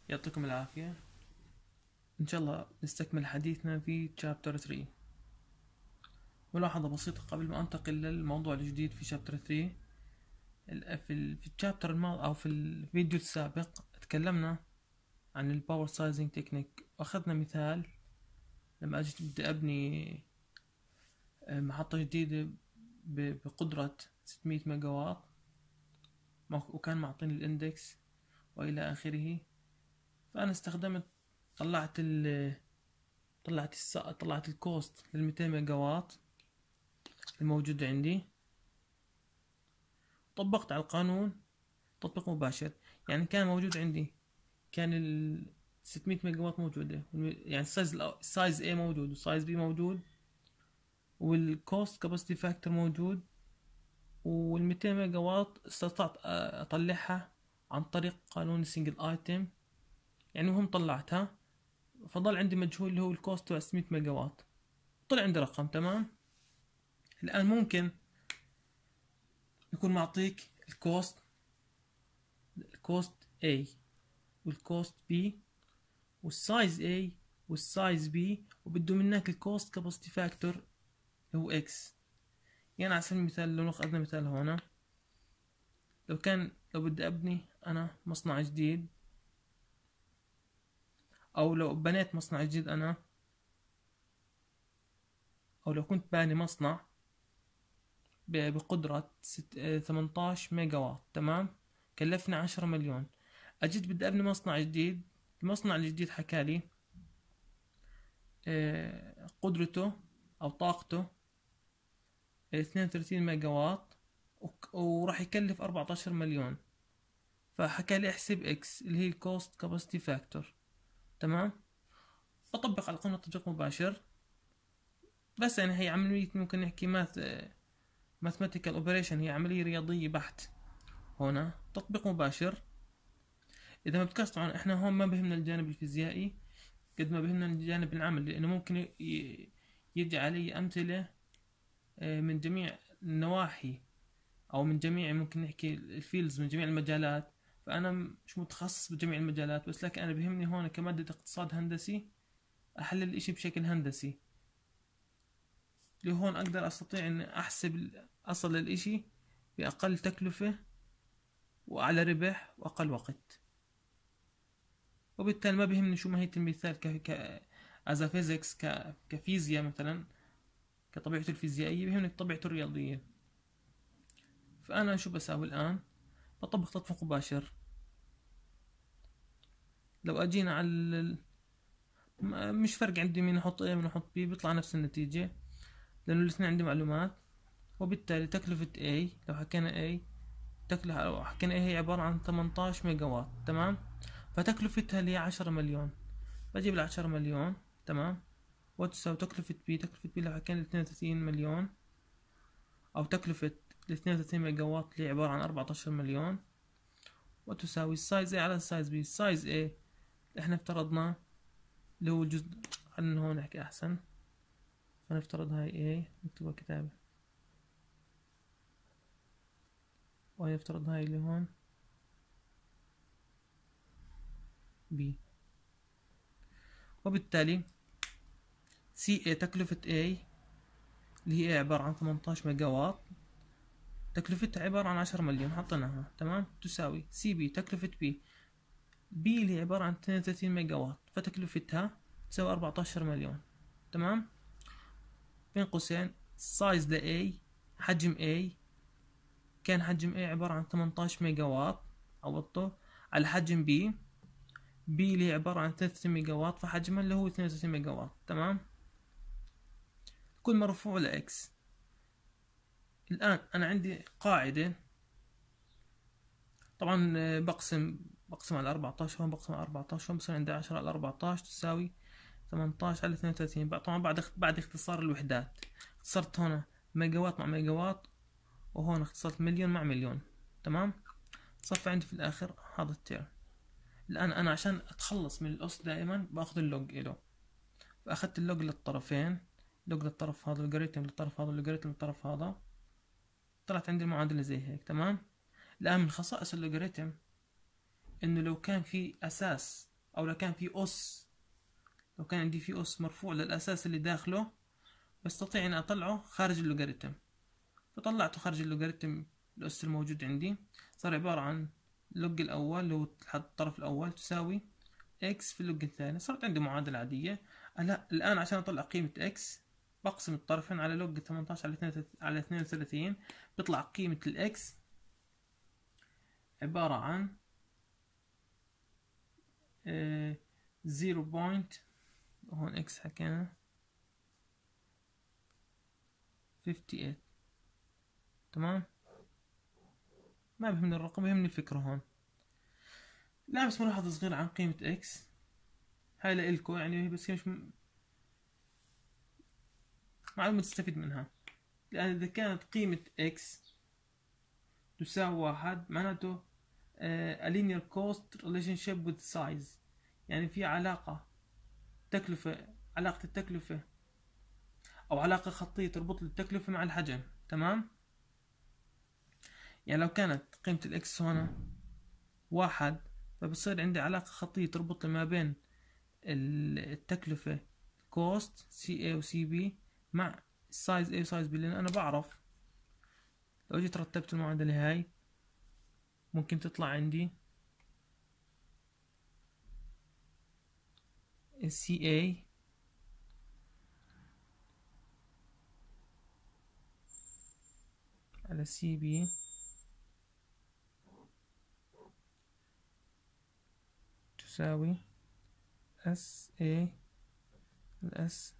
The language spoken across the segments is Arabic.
يعطيكم العافية. إن شاء الله نستكمل حديثنا في Chapter 3. ملاحظة بسيطة قبل ما أنتقل للموضوع الجديد في Chapter 3. في الشابتر الماضي أو في الفيديو السابق تكلمنا عن الباور سايزنج تكنيك، وأخذنا مثال لما أجي بدي أبني محطة جديدة بقدرة 600 ميجا واط، وكان معطيني الإندكس وإلى آخره. فأنا استخدمت طلعت الكوست لل 200 ميجا واط الموجود عندي، طبقت على القانون تطبيق مباشر. يعني كان موجود عندي، كان ال 600 ميجا واط موجودة، يعني السايز A موجود والسايز B موجود والكوست كاباسيتي فاكتور موجود، وال 200 ميجا واط استطعت اطلعها عن طريق قانون السنجل ايتم. يعني مهم طلعتها، فضل عندي مجهول اللي هو الكوست تبع 600 ميجا واط، طلع عندي رقم. تمام. الان ممكن يكون معطيك الكوست A والكوست B والسايز A والسايز B، وبده منك الكوست كاباسيتي فاكتور اللي هو X. يعني على سبيل المثال لو أخذنا مثال هنا، لو بدي أبني أنا مصنع جديد، أو لو بنيت مصنع جديد أنا، أو لو كنت باني مصنع بقدرة 18 ميجا واط، تمام، كلفني 10 مليون. أجيت بدي أبني مصنع جديد، المصنع الجديد حكالي قدرته أو طاقته 32 ميجا واط، وراح يكلف 14 مليون. فحكالي احسب اكس اللي هي الكوست كاباسيتي فاكتور. تمام. بطبق على القانون تطبيق مباشر، بس يعني هي عملية ممكن نحكي ماثماتيكال اوبريشن، هي عملية رياضية بحت. هنا تطبيق مباشر. اذا ما بتكاس طبعا احنا هون ما بهمنا الجانب الفيزيائي قد ما بهمنا الجانب العملي، لانه ممكن يجي علي امثلة من جميع النواحي، او من جميع ممكن نحكي الفيلدز، من جميع المجالات. فانا مش متخصص بجميع المجالات، بس لكن انا بهمني هون كمادة اقتصاد هندسي احلل الاشي بشكل هندسي، اللي هون اقدر استطيع ان احسب اصل الاشي باقل تكلفة واعلى ربح واقل وقت. وبالتالي ما بهمني شو ماهية المثال as a physics كفيزياء مثلا، كطبيعته الفيزيائية، بهمني طبيعته الرياضية. فانا شو بساوي الان؟ بطبق تطبيق مباشر. لو اجينا على مش فرق عندي مين احط A ومين احط B، بيطلع نفس النتيجة لانه الاثنين عندي معلومات. وبالتالي تكلفة A، لو حكينا A هي عبارة عن 18 ميجا واط، تمام. فتكلفتها اللي هي 10 مليون، بجيب ال 10 مليون، تمام، وتساوي تكلفة B لو حكينا 32 مليون، او تكلفة ال 32 ميجا واط اللي هي عبارة عن 14 مليون، وتساوي السايز A على السايز B. السايز A احنا افترضناه اللي هو الجزء، خلينا هون نحكي احسن، فنفترض هاي A نكتبها كتابة، ونفترض هاي اللي هون B. وبالتالي CA تكلفة A اللي هي عبارة عن 18 ميجا واط، تكلفتها عبارة عن 10 مليون حطيناها، تمام، تساوي CB تكلفة B اللي هي عبارة عن 32 ميجا واط، فتكلفتها تساوي 14 مليون، تمام. بين قوسين سايز ل A، حجم A، كان حجم A عبارة عن 18 ميجا واط، عوضته على حجم B اللي هي عبارة عن 3 ميجا واط، فحجمها اللي هو 32 ميجا واط، تمام. كل مرفوع ل X. الآن أنا عندي قاعدة، طبعا بقسم على 14، هون بقسم على 14، هون بصير عندي 10 على 14 تساوي 18 على 32. طبعا بعد اختصار الوحدات، اختصرت هنا ميجا واط مع ميجا واط، وهون اختصرت مليون مع مليون، تمام. صفى عندي في الآخر هذا التيرم. الآن أنا عشان أتخلص من الأس دائما باخذ اللوج إله، فأخذت اللوج للطرفين، لوج للطرف هذا، لوغاريتم للطرف هذا، لوغاريتم للطرف هذا، طلعت عندي المعادلة زي هيك، تمام. الآن من خصائص اللوغاريتم إنه لو كان في أساس او لو كان في اس، لو كان عندي في اس مرفوع للاساس اللي داخله، بستطيع ان اطلعه خارج اللوغاريتم. فطلعته خارج اللوغاريتم، الاس الموجود عندي صار عبارة عن اللوج الاول اللي هو الطرف الاول تساوي اكس في اللوج الثاني. صارت عندي معادلة عادية. الان عشان اطلع قيمة اكس بقسم الطرفين على لوج 18 على 32، بيطلع قيمة الاكس عبارة عن 0. هون اكس حكينا 58. تمام، ما بهمني الرقم، بهمني الفكرة. هون لا بس ملاحظة صغيرة عن قيمة اكس، هاي لإلكو يعني، بس هي مش معلومة تستفيد منها. لأن إذا كانت قيمة اكس تساوي 1 معناته a linear cost relationship with size، يعني في علاقة علاقة التكلفة أو علاقة خطية تربط التكلفة مع الحجم. تمام، يعني لو كانت قيمة الاكس هنا 1 فبصير عندي علاقة خطية تربط ما بين التكلفة cost CA و CB مع size A و size B، لأن أنا بعرف لو جيت رتبت المعادلة هاي ممكن تطلع عندي CA على CB تساوي SA على SB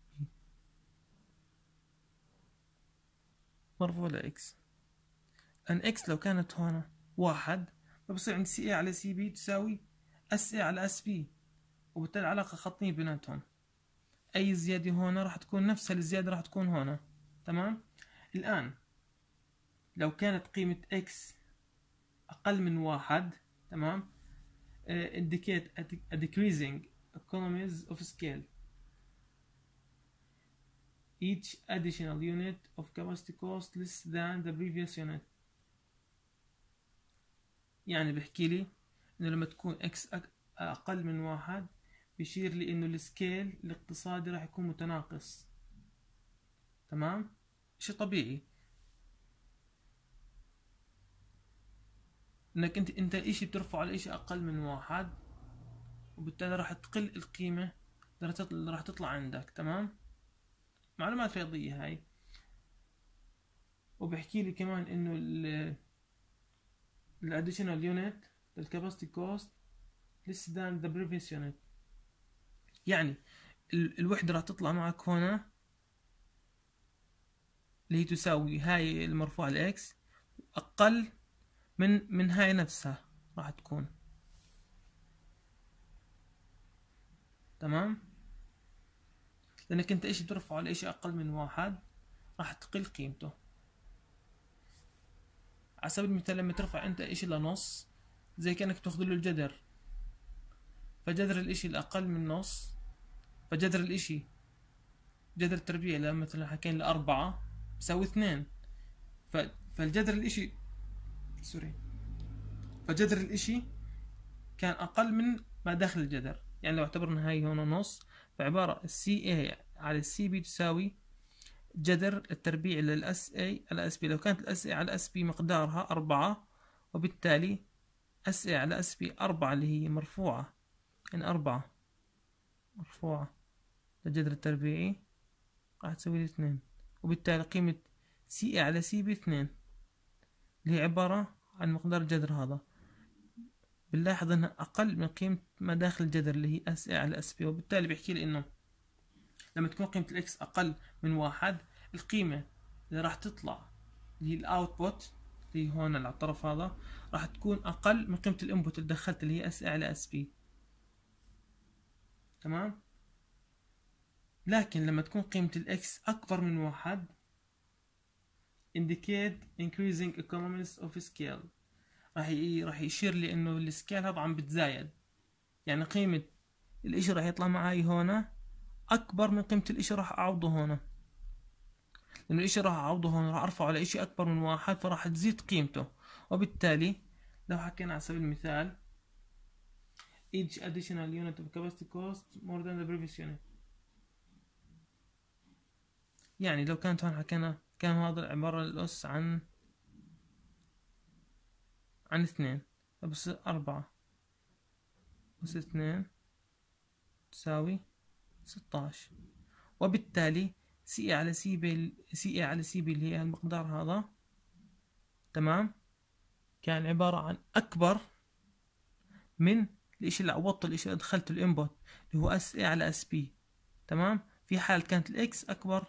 مرفوع لإكس. أن إكس لو كانت هنا 1 فبصير عندي CA على CB تساوي SA على SB، وبالتالي علاقة خطية بيناتهم. أي زيادة هنا راح تكون نفسها الزيادة راح تكون هنا. تمام، الآن لو كانت قيمة X أقل من 1، تمام، indicate a decreasing economies of scale. Each additional unit of capacity cost less than the previous unit. يعني بحكي لي إنه لما تكون X أقل من 1 بيشير لي إنه السكيل الاقتصادي راح يكون متناقص. تمام، شيء طبيعي إنك أنت إشي بترفعه على إشي أقل من 1، وبالتالي راح تقل القيمة اللي راح تطلع عندك. تمام، معلومات رياضية هاي. وبحكي لي كمان إنه الاديشنال يونت للكاباسيتي كوست less than the previous unit، يعني الوحدة راح تطلع معك هنا اللي هي تساوي هاي المرفوع لإكس أقل من هاي نفسها راح تكون. تمام، لأنك أنت إيش بترفعه على إشي أقل من 1 راح تقل قيمته. على سبيل المثال لما ترفع أنت إشي لنص زي كأنك تاخذ له الجذر، فجذر الإشي الأقل من نص، فجذر الإشي جذر التربيع لما مثلا حكينا ل4 بيساوي 2، فالجذر الإشي فجذر الإشي كان أقل من ما داخل الجذر. يعني لو اعتبرنا هاي هنا نص، فعبارة CA على CB تساوي جذر التربيع للSA على SB. لو كانت الSA على SB مقدارها 4، وبالتالي SA على SB 4 اللي هي مرفوعة، يعني 4 مرفوعة للجذر التربيعي راح تساوي 2، وبالتالي قيمة CA على CB 2 اللي هي عبارة عن مقدار الجذر هذا. بنلاحظ انها اقل من قيمة ما داخل الجذر اللي هي SA على SB، وبالتالي بيحكي لي انه لما تكون قيمة الاكس اقل من 1 القيمة اللي راح تطلع اللي هي الاوتبوت اللي هي هون على الطرف هذا راح تكون اقل من قيمة الانبوت اللي دخلت اللي هي SA على SB. تمام، لكن لما تكون قيمة الاكس اكبر من 1 indicate increasing economies of scale، راح يشير لي انه السكيل هذا عم بتزايد، يعني قيمة الاشي راح يطلع معي هنا اكبر من قيمة الاشي راح اعوضه هنا، لانه الاشي راح اعوضه هنا راح ارفعه على اشي اكبر من 1 فراح تزيد قيمته. وبالتالي لو حكينا على سبيل المثال each additional unit of capacity cost more than the previous unit. يعني لو كانت هون حكينا كان هذا عبارة الأس عن 2، بس 4 أس 2 تساوي 16، وبالتالي سي على سي بي اللي هي المقدار هذا، تمام، كان عبارة عن أكبر من الإشي اللي عوضته، الإشي اللي أدخلته الإنبوت اللي هو اس اي على اس بي، تمام. في حال كانت الإكس أكبر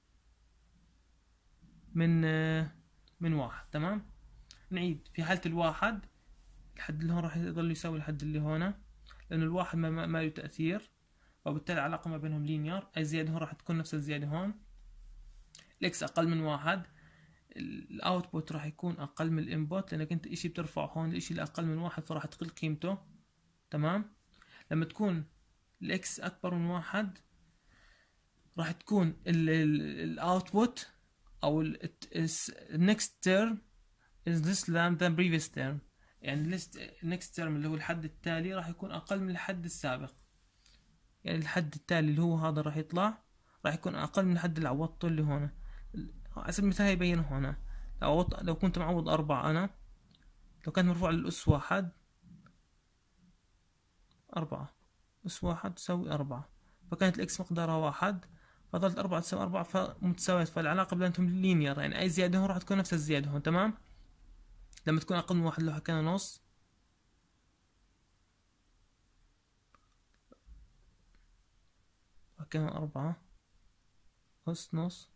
من 1، تمام. نعيد، في حالة الواحد الحد اللي هون راح يضل يساوي الحد اللي هنا، لأنه الواحد ما له تأثير، وبالتالي العلاقة ما بينهم لينير. أي زيادة هون راح تكون نفس الزيادة هون. الإكس أقل من 1، الاوتبوت راح يكون اقل من الانبوت، لانك انت اشي بترفعه هون، الاشي اللي اقل من 1 فراح تقل قيمته، تمام. لما تكون الاكس اكبر من 1 راح تكون الاوتبوت او next term is less than the previous term. يعني next term اللي هو الحد التالي راح يكون اقل من الحد السابق. يعني الحد التالي اللي هو هذا راح يطلع راح يكون اقل من الحد اللي عوضته اللي هون. على سبيل المثال يبين هنا، لو كنت معوض 4، أنا لو كانت مرفوع للأس 1، 4 أس 1 تساوي 4، فكانت الإكس مقدارها 1، فظلت 4 تساوي 4، فمتساويات، فالعلاقة بيناتهم لينير، يعني أي زيادة هون راح تكون نفس الزيادة هون، تمام. لما تكون أقل من 1 لو حكينا نص، حكينا 4 أس نص،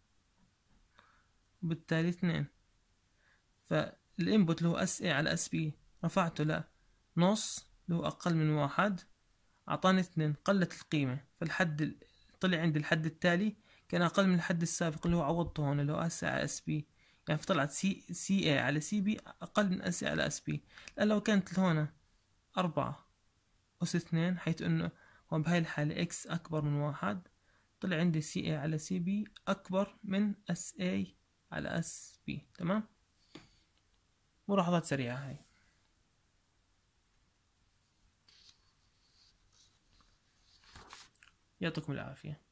وبالتالي 2. فالإنبوت اللي هو اس اي على اس بي رفعته لنص اللي هو أقل من 1، أعطاني 2، قلت القيمة، فالحد طلع عندي الحد التالي كان أقل من الحد السابق اللي هو عوضته هون اللي هو اس على اس بي، يعني فطلعت سي اي على سي بي أقل من اس اي على اس بي. لأن لو كانت هون 4 أس 2، حيث إنه هون بهاي الحالة إكس أكبر من 1، طلع عندي سي اي على سي بي أكبر من اس اي على اس بي، تمام. ملاحظات سريعة هاي. يعطيكم العافية.